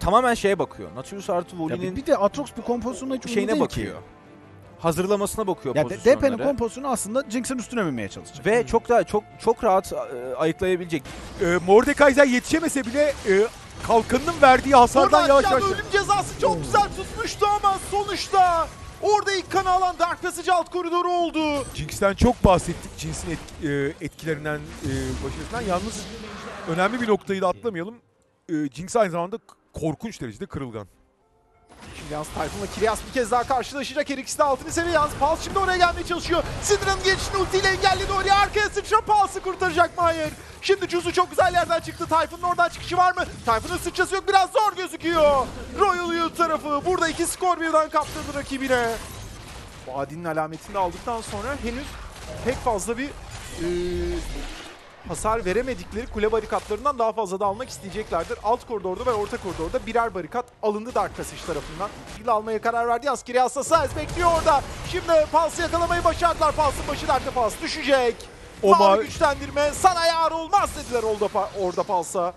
tamamen şeye bakıyor. Nautilus artı Ya Voli'nin bir de Aatrox bu kompozisyonuna hiç uyumlu şeyine değil bakıyor. ki. Hazırlamasına bakıyor Ya pozisyonları. DP'nin kompozisyonu aslında Jinx'in üstüne binmeye çalışacak. Ve çok rahat ayıklayabilecek. Mordekaiser yetişemese bile kalkanının verdiği hasardan yavaş yavaş... Ölüm cezası çok güzel tutmuştu ama sonuçta orada ilk kanı alan Dark Passage alt koridoru oldu. Jinx'ten çok bahsettik. Jinx'in etkilerinden, başarısından. Yalnız önemli bir noktayı da atlamayalım. Jinx aynı zamanda korkunç derecede kırılgan. Şimdi yalnız Typhoon'la Kiryas bir kez daha karşılaşacak. Her ikisi de 6. seviye yalnız. Pulse şimdi oraya gelmeye çalışıyor. Syndra'nın gelişini ultiyle engelledi oraya. Arkaya sıçra Pulse'ı kurtaracak Mayer. Şimdi Juzu çok güzel yerden çıktı. Typhoon'un oradan çıkışı var mı? Typhoon'un sıçrası yok. Biraz zor gözüküyor. Royal Youth tarafı. Burada 2 skor birden kaptırdı rakibine. Vadi'nin alametini de aldıktan sonra henüz pek fazla bir hasar veremedikleri kule barikatlarından daha fazla da almak isteyeceklerdir. Alt koridorda ve orta koridorda birer barikat alındı Dark Passage tarafından. İle almaya karar verdi. Askeri hassasız bekliyor orada. Şimdi Pulse'ı yakalamayı başardılar. Pulse'ın başı dertte, Pulse düşecek. Mavi güçlendirme sana yar olmaz dediler orada Pulse'a.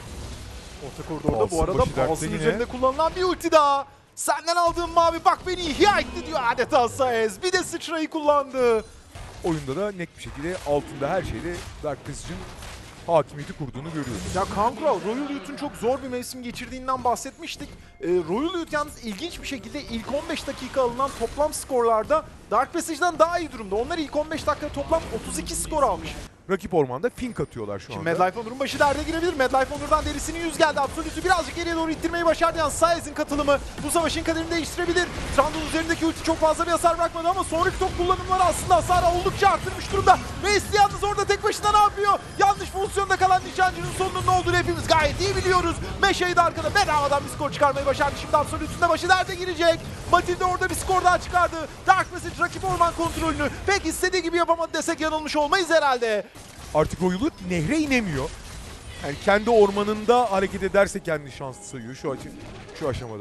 Orta koridorda Pulse'ın bu arada başı dertte Pulse'ın yine. üzerinde kullanılan bir ulti daha. Senden aldığım mavi bak beni ihya etti diyor adeta Saez. Bir de sıçrayı kullandı. Oyunda da net bir şekilde altında her şeyde Dark Passage'ın hakimiyeti kurduğunu görüyoruz. Ya Kaan Kural, Royal Youth'un çok zor bir mevsim geçirdiğinden bahsetmiştik. Royal Youth yalnız ilginç bir şekilde ilk 15 dakika alınan toplam skorlarda Dark Passage'dan daha iyi durumda. Onlar ilk 15 dakika toplam 32 skor almış. Rakip ormanda fink atıyorlar şu Şimdi anda. Mad Life Honor'un başı derde girebilir. Mad Life Honor'dan derisinin 100 geldi. Absolute'ü birazcık geriye doğru ittirmeyi başardı. Yani Saez'in katılımı bu savaşın kaderini değiştirebilir. Trundle'ın üzerindeki ulti çok fazla bir hasar bırakmadı ama sonraki top kullanımları aslında hasarı oldukça arttırmış durumda. Messi yalnız orada tek başına ne yapıyor? Yanlış pozisyonda kalan nişancının sonunun ne olduğunu hepimiz gayet iyi biliyoruz. Meşa'yı da arkada bedavadan bir skor çıkarmayı başardı. Şimdi Absolute'ün de başı derde girecek. Matilda orada bir skor daha çıkardı. Dark Passage rakip orman kontrolünü pek istediği gibi yapamadı desek yanılmış olmayız herhalde. Artık Royal Youth nehre inemiyor. Yani kendi ormanında hareket ederse kendini şanslı sayıyor şu aşamada.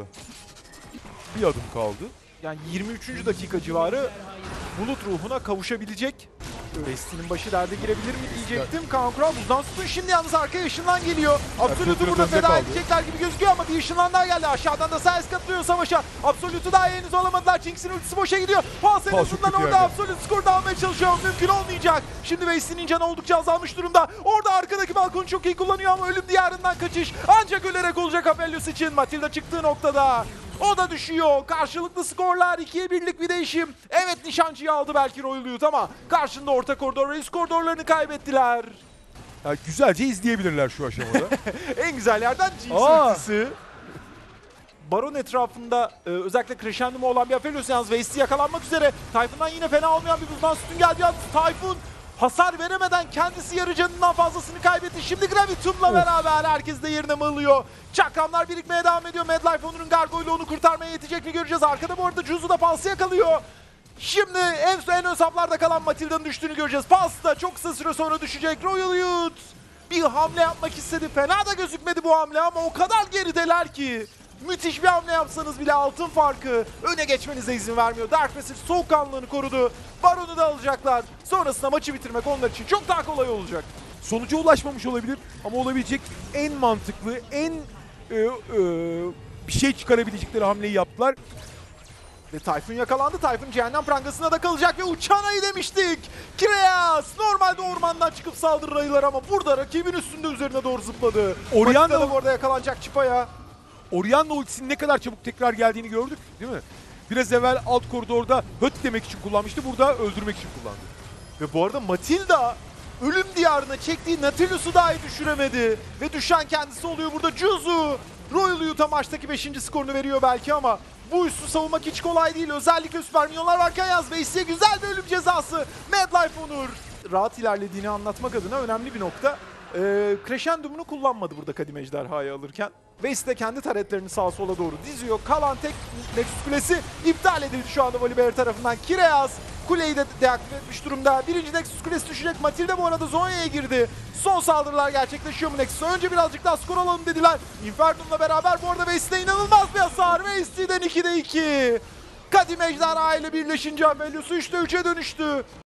Bir adım kaldı. Yani 23. dakika civarı bulut ruhuna kavuşabilecek. Westin'in başı derde girebilir mi diyecektim. Kaan Kural buzdan tutun. Şimdi yalnız arkaya ışınlan geliyor. Absolute'u burada önde feda kaldı. edecekler gibi gözüküyor ama bir ışınlan daha geldi. Aşağıdan da Saez katılıyor savaşa. Absolute'u daha henüz alamadılar. Jinx'in ultisi boşa gidiyor. Pulse en Pulse azından kötü orada yerde. Absolute skor da almaya çalışıyor. Mümkün olmayacak. Şimdi Westin'in canı oldukça azalmış durumda. Orada arkadaki balkonu çok iyi kullanıyor ama ölüm diyarından kaçış ancak ölerek olacak Aphelios için. Matilda çıktığı noktada. O da düşüyor. Karşılıklı skorlar 2'ye 1'lik bir değişim. Evet nişancıyı aldı belki Royal Youth ama karşında orta koridor ve üst koridorlarını kaybettiler. Yani güzelce izleyebilirler şu aşamada. En güzel yerden Jinx ultisi. Baron etrafında özellikle Crescendo'mu olan bir Aphelios yalnız Waste'i yakalanmak üzere. Typhoon'dan yine fena olmayan bir buzdan sütun geldi yalnız Typhoon hasar veremeden kendisi yarı canından fazlasını kaybetti. Şimdi Gravitum'la beraber herkes de yerine mığlıyor. Çakramlar birikmeye devam ediyor. Mad Life Honor'un Gargoyle onu kurtarmaya yetecek mi göreceğiz. Arkada bu arada Juzu da Pulse'ı yakalıyor. Şimdi en ön saflarda kalan Matilda'nın düştüğünü göreceğiz. Pulse da çok kısa süre sonra düşecek. Royal Youth bir hamle yapmak istedi. Fena da gözükmedi bu hamle ama o kadar gerideler ki. Müthiş bir hamle yapsanız bile altın farkı öne geçmenize izin vermiyor. Dark Passage soğukkanlılığını korudu. Baron'u da alacaklar. Sonrasında maçı bitirmek onlar için çok daha kolay olacak. Sonuca ulaşmamış olabilir ama olabilecek en mantıklı, en bir şey çıkarabilecekleri hamleyi yaptılar. Ve Typhoon yakalandı. Typhoon cehennem prangasına da kalacak ve uçan ayı demiştik. Kiryas normalde ormandan çıkıp saldırır ayılar ama burada rakibin üstünde üzerine doğru zıpladı. Orianna da orada yakalanacak Çipa'ya. Orianna ultisinin ne kadar çabuk tekrar geldiğini gördük değil mi? Biraz evvel alt koridorda höt demek için kullanmıştı. Burada öldürmek için kullandı. Ve bu arada Matilda ölüm diyarına çektiği Nautilus'u dahi düşüremedi. Ve düşen kendisi oluyor burada Juzu. Royal Youth'a maçtaki 5. skorunu veriyor belki ama bu üstü savunmak hiç kolay değil. Özellikle süper minyonlar varken yaz Veysi'ye güzel bir ölüm cezası. Mad Life Honor rahat ilerlediğini anlatmak adına önemli bir nokta. Crescendo'unu kullanmadı burada Kadim Ejderha'yı alırken. Veysi de kendi taretlerini sağa sola doğru diziyor. Kalan tek Nexus Kulesi iptal edildi şu anda Volibear tarafından. Kiryas kuleyi de deaktive etmiş durumda. Birinci Nexus Kulesi düşecek. Matilda bu arada Zonya'ya girdi. Son saldırılar gerçekleşiyor mu Nexus'a? Önce birazcık daha skor alalım dediler. Inferno'la beraber bu arada Veysi'de inanılmaz bir hasar. Veysi'den 2'de 2. Kadim Ejderha ile birleşince Aphelios'u 3'te 3'e dönüştü.